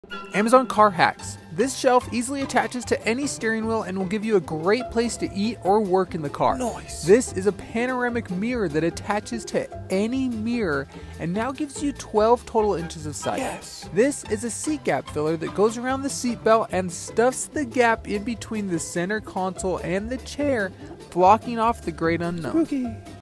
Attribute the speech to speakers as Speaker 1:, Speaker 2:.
Speaker 1: Amazon Car Hacks. This shelf easily attaches to any steering wheel and will give you a great place to eat or work in the car.
Speaker 2: Nice.
Speaker 1: This is a panoramic mirror that attaches to any mirror and now gives you 12 total inches of sight.
Speaker 2: Yes.
Speaker 1: This is a seat gap filler that goes around the seat belt and stuffs the gap in between the center console and the chair, blocking off the great unknown.
Speaker 2: Spooky.